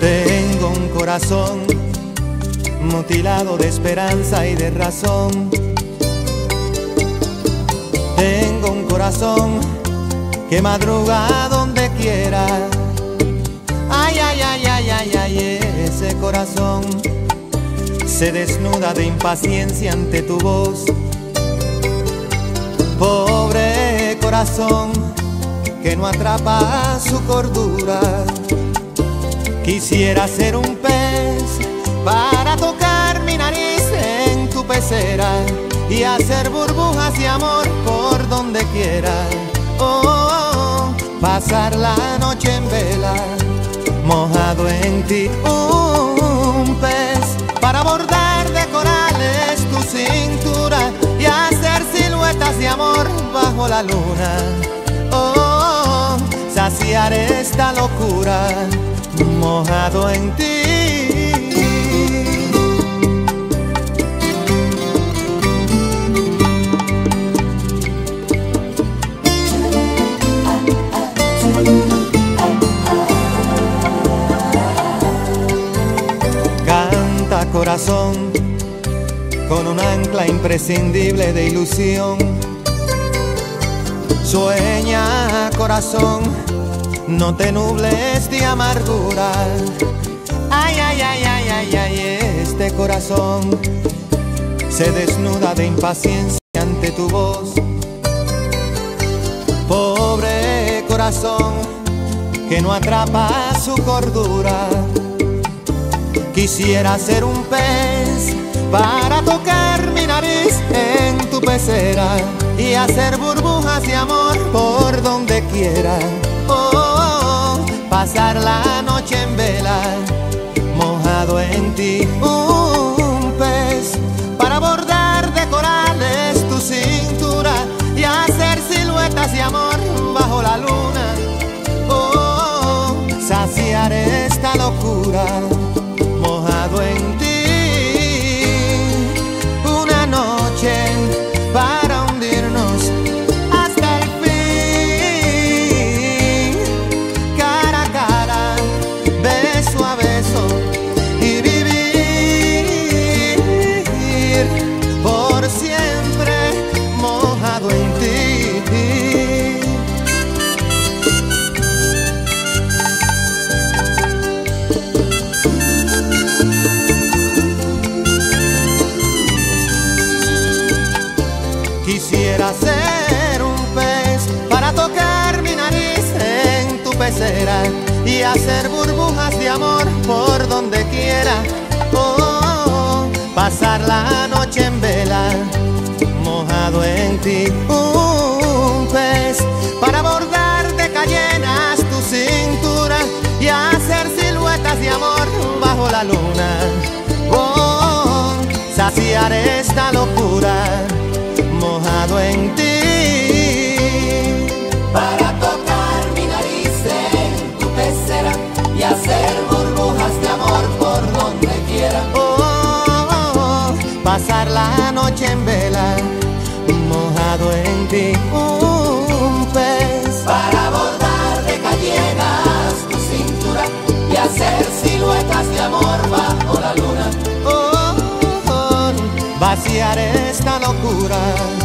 Tengo un corazón mutilado de esperanza y de razón. Tengo un corazón que madruga donde quiera. Ay, ay, ay, ay, ay, ay, ese corazón se desnuda de impaciencia ante tu voz. Pobre corazón que no atrapa su cordura. Quisiera ser un pez para tocar mi nariz en tu pecera y hacer burbujas de amor por donde quiera. Oh, oh, pasar la noche en vela, mojado en ti. Un pez para bordar de corales tu cintura y hacer siluetas de amor bajo la luna. Oh, oh, saciar esta locura, mojado en ti. Canta corazón con un ancla imprescindible de ilusión. Sueña corazón, no te nubles de amargura. Ay, ay, ay, ay, ay, ay, este corazón se desnuda de impaciencia ante tu voz. Pobre corazón que no atrapa su cordura. Quisiera ser un pez para tocar mi nariz en tu pecera y hacer burbujas de amor por donde quiera. Oh, oh, pasar la noche en vela, mojado en ti. Un pez para bordar de corales tu cintura y hacer siluetas de amor bajo la luna. Oh, oh, saciar esta locura, mojado en ti. Una noche para hundirnos hasta el fin, cara a cara, beso a beso, y vivir por siempre mojado en ti. Quisiera ser un pez para tocar mi nariz en tu pecera y hacer burbujas de amor por donde quiera. Oh, oh, oh, pasar la noche en vela, mojado en ti. Un pez para bordar de cayenas tu cintura y hacer siluetas de amor bajo la luna. Oh, oh, saciar esta locura, mojado en ti. Para tocar mi nariz en tu pecera y hacer burbujas de amor por donde quiera. Oh, oh, oh, pasar la noche en vela, mojado en ti. Un pez para bordar de cayenas tu cintura y hacer siluetas de amor bajo la luna. oh, oh, oh, vaciar esta locura,